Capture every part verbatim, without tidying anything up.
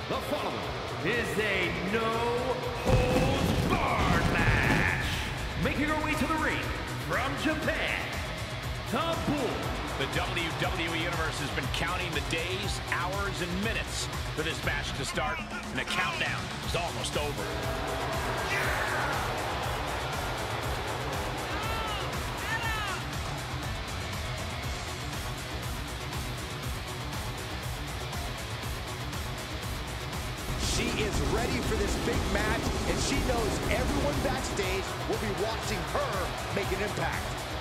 The following is a no-holds-barred match. Making our way to the ring from Japan, the Bull. The W W E Universe has been counting the days, hours, and minutes for this match to start, and the countdown is almost over. She is ready for this big match, and she knows everyone backstage will be watching her make an impact.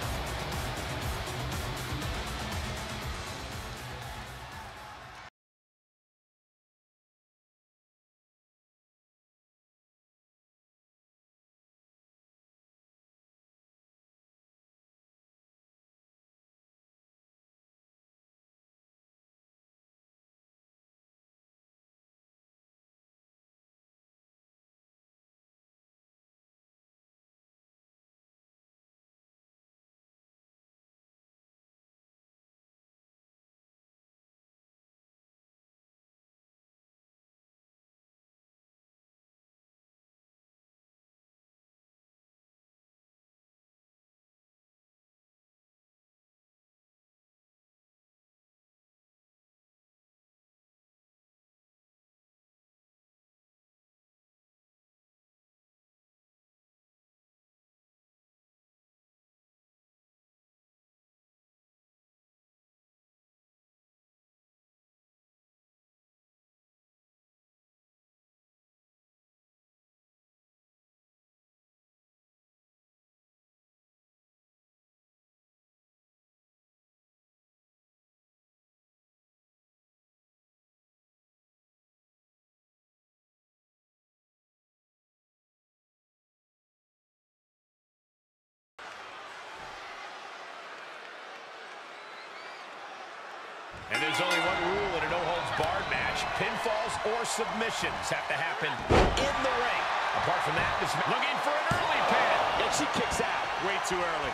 And there's only one rule in a no-holds-barred match. Pinfalls or submissions have to happen in the ring. Apart from that, this looking for an early pin. And she kicks out way too early.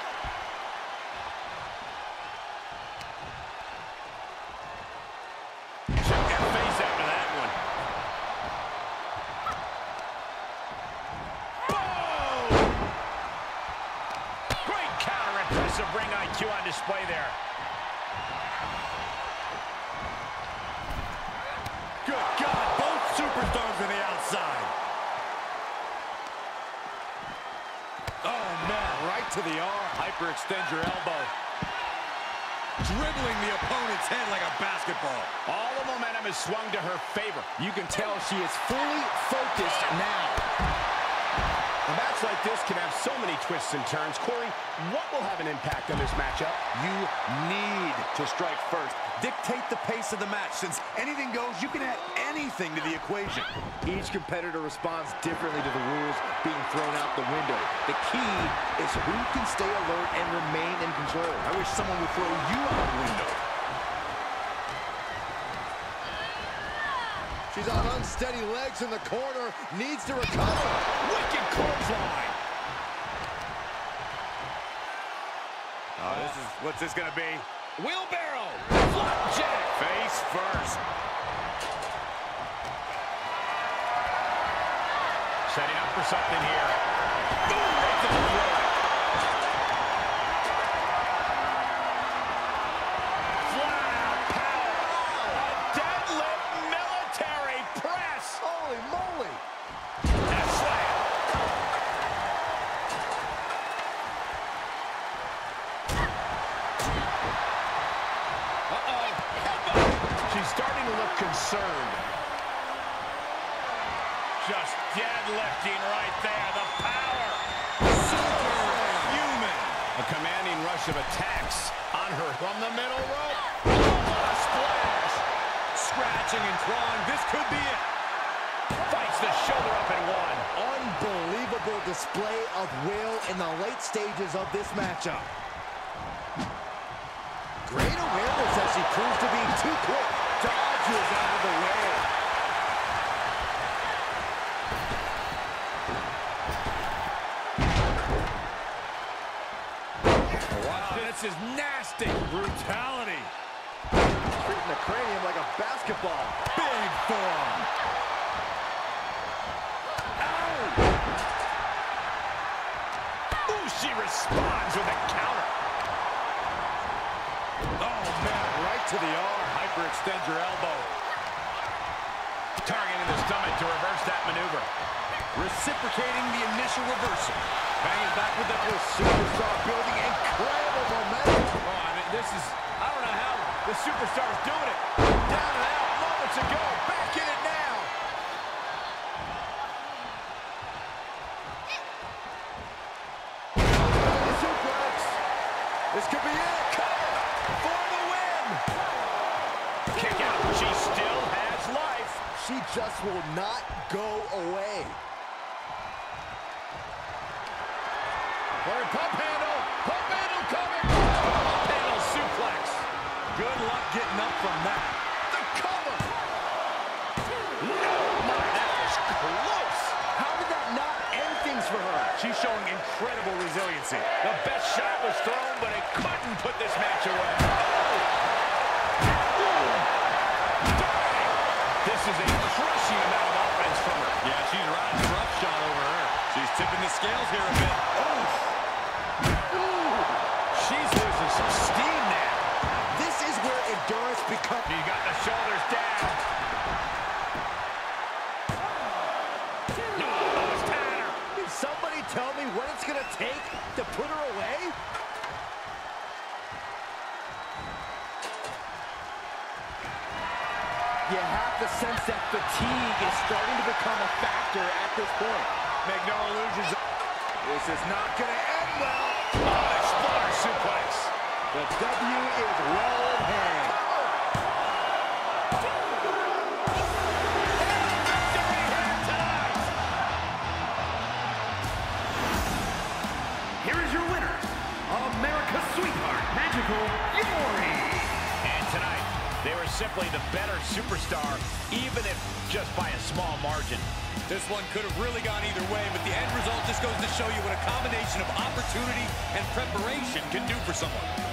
Check that face after that one. Boom! Great counter, impressive ring I Q on display there. Good God, both superstars on the outside. Oh, man, right to the arm. Hyperextend your elbow. Dribbling the opponent's head like a basketball. All the momentum is swung to her favor. You can tell she is fully focused now. A match like this can have so many twists and turns. Corey, what will have an impact on this matchup? You need to strike first. Dictate the pace of the match. Since anything goes, you can add anything to the equation. Each competitor responds differently to the rules being thrown out the window. The key is who can stay alert and remain in control. I wish someone would throw you out the window. She's on unsteady legs in the corner, needs to recover. Wicked clothesline. Oh, this is, what's this gonna be? Wheelbarrow. Flapjack. Face first. Setting up for something here. Boom, right to the throat. Flat out power. A deadlift military press. Holy moly. And a slam. Uh-oh. She's starting to look concerned. Just deadlifting right there. The power. Superhuman. A commanding rush of attacks on her from the middle rope. Oh, what a splash. Scratching and clawing. This could be it. Fights the shoulder up and one. Unbelievable display of will in the late stages of this matchup. Great awareness as she proves to be too quick. Dodges out of the way. This is nasty. Brutality. Treating the cranium like a basketball. Big forearm. hyperextend your elbow. Targeting the stomach to reverse that maneuver. Reciprocating the initial reversal. Banging back with the superstar, building incredible momentum. Oh, I mean, this is, I don't know how the superstar's doing it. Down and out moments ago. Back in it now. Suplex. This could be it. Cover for the win. Kick out. She still has life. She just will not go away. Pump handle. Pump handle coming. Pump handle suplex. Good luck getting up from that. The cover. No, my, that was close. How did that not end things for her? She's showing incredible resiliency. The best shot was thrown, but it couldn't put this match away. This is a crushing amount of offense from her. Yeah, she's riding roughshod over her. She's tipping the scales here a bit. Oh. She's losing some steam now. This is where endurance becomes... She got the shoulders down. Oh, it's Tanner. Can somebody tell me what it's going to take to put her away? You have to sense that fatigue is starting to become a factor at this point. Make no illusions. This is not going to end well. Oh, exploder suplex. The W is well in hand. Here is your winner, America's Sweetheart, Magical Yori. And tonight, they were simply the better superstar, even if just by a small margin. This one could have really gone either way, but the end result just goes to show you what a combination of opportunity and preparation can do for someone.